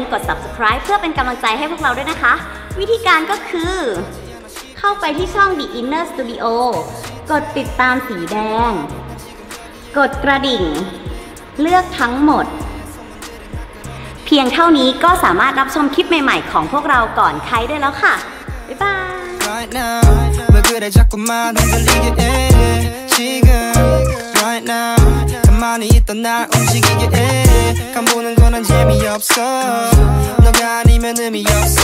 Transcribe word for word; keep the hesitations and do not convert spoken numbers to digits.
กด ซับสไครบ์ เพื่อเป็นกำลังใจให้พวกเราด้วยนะคะวิธีการก็คือเข้าไปที่ช่อง The Inner Studio กดติดตามสีแดงกดกระดิ่งเลือกทั้งหมดเพียงเท่านี้ก็สามารถรับชมคลิปใหม่ๆของพวกเราก่อนใครได้แล้วค่ะบ๊ายบาย